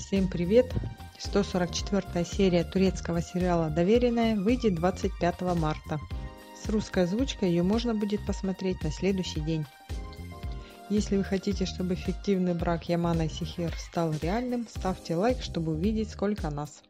Всем привет! 144 серия турецкого сериала «Доверенная» выйдет 25 марта. С русской озвучкой ее можно будет посмотреть на следующий день. Если вы хотите, чтобы фиктивный брак Ямана и Сихер стал реальным, ставьте лайк, чтобы увидеть, сколько нас.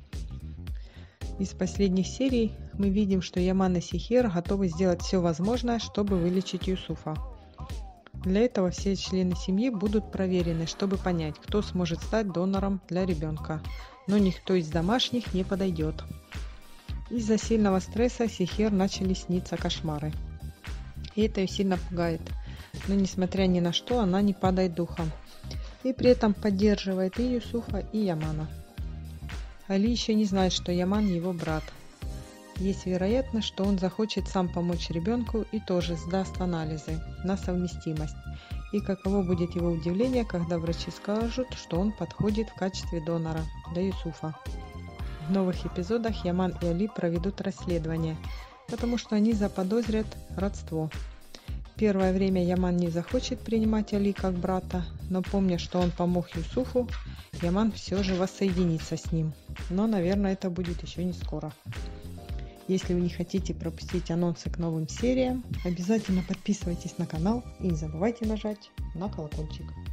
Из последних серий мы видим, что Яман и Сихер готовы сделать все возможное, чтобы вылечить Юсуфа. Для этого все члены семьи будут проверены, чтобы понять, кто сможет стать донором для ребенка, но никто из домашних не подойдет. Из-за сильного стресса Сихер начали сниться кошмары. И это ее сильно пугает, но несмотря ни на что, она не падает духом. И при этом поддерживает и Юсуфа, и Ямана. Али еще не знает, что Яман его брат. Есть вероятность, что он захочет сам помочь ребенку и тоже сдаст анализы на совместимость. И каково будет его удивление, когда врачи скажут, что он подходит в качестве донора для Юсуфа. В новых эпизодах Яман и Али проведут расследование, потому что они заподозрят родство. Первое время Яман не захочет принимать Али как брата, но помня, что он помог Юсуфу, Яман все же воссоединится с ним. Но, наверное, это будет еще не скоро. Если вы не хотите пропустить анонсы к новым сериям, обязательно подписывайтесь на канал и не забывайте нажать на колокольчик.